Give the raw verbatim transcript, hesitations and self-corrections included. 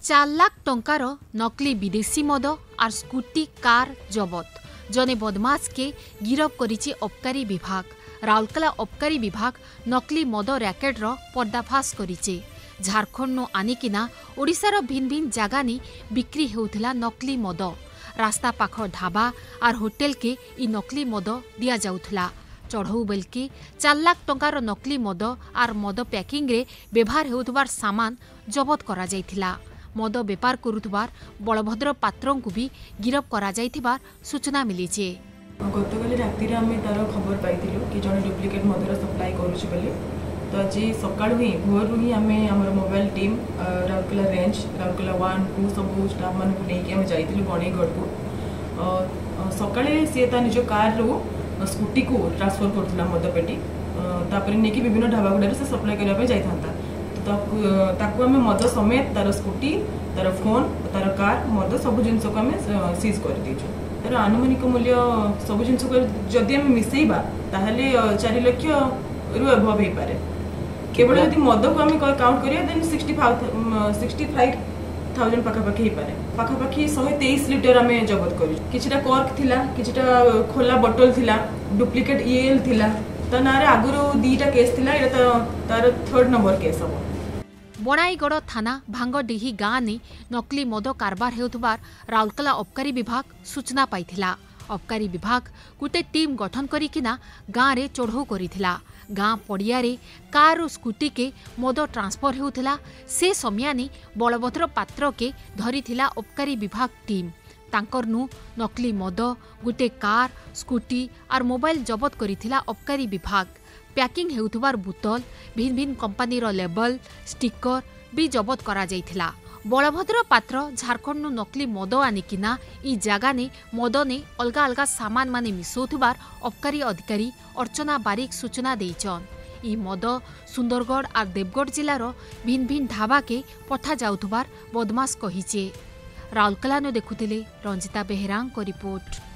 चार लाख टंकार नकली विदेशी मद और स्कूटी कार जबत जने बदमाश के गिरफ करिछि अबकारी विभाग। राउरकेला अबकारी विभाग नकली मद रैकेटर पर्दाफाश करिछि। झारखंड नु आनिकिना ओडिशार भिन्न भिन्न जगह नि बिक्री हेउथिला नकली मद। रास्ता पाख ढाबा और होटेल के इ नकली मद दिया जाउथिला। चढ़ऊ बेलके चार लाख टंकार नकली मद और मद पैकिंग रे व्यवहार हेउथबार सामान जबत करा जाइथिला। मद बेपार करुथबार बलभद्र पात्र को भी गिरफ करा जाइथिबार सूचना मिली। गतकाली राति आम तार खबर पाई कि जड़े डुप्लिकेट मदर सप्लाई करुच्छे बोली। तो आज सका ही भोर ही आम आम mobile team Rourkela range Rourkela one two सब स्टाफ मान नहीं जाइलु बणईगढ़ को। सका सी निज कार रू स्कूटी को ट्रांसफर करुला मद पेटी तापर नहीं विभिन्न ढाबा गुड़ा से सप्लाई करने जाता। ताकू आम मद समेत तार स्कूटी तार फोन तार कार मद सब जिनस को आम सीज कर दीचु। तार आनुमानिक मूल्य सब जिनस को जदि आम मिसेबा ताहले चार लाख रु अभव हो पारे। केवल यदि मद को आम काउंट करिया then sixty five sixty five thousand पाखापाखि हो पारे। पाखापाखि शहे तेईस लिटर आम जबत कर किछिटा कर्क थिला किछिटा खोला बोतल थिला डुप्लिकेट ईएल थिला। तो ना आगुरी दीटा केस थिला एटा तार थर्ड नंबर केस हम। बणाईगढ़ थाना भांगडीही गाँ ने नकली मद कारबार हेउथबार राउरकेला अबकारी विभाग सूचना पाइथिला। अबकारी विभाग गोटे टीम गठन करिकिना गाँ रे चढ़ऊ करिथिला। गाँ पड़िया रे कार और स्कूटी के मद ट्रांसफर हेउथिला। से समयानी बलभद्र पात्र के धरिथिला अबकारी विभाग टीम। तांकर नु नकली मद गोटे कार स्कूटी और मोबाइल जबत करिथिला अबकारी विभाग। पैकिंग हेउथबार बोतल भिन्न भिन्न कंपनीर लेबल स्टिकर भी जबत करा जाइथिला। बलभद्र पात्र झारखंड नु नकली मद आनिकिना इ जगह ने मद ने अलगा अलगा सामान माने मिसौथबार अबकारी अधिकारी अर्चना बारिक सूचना देइछन। इ मद सुंदरगढ़ और देवगढ़ जिलार भिन्न भिन्न ढाबा के पठा जाउथबार बदमाश कहिचे। राउरकेला नु देखुथिले रंजिता बेहेरांग को रिपोर्ट।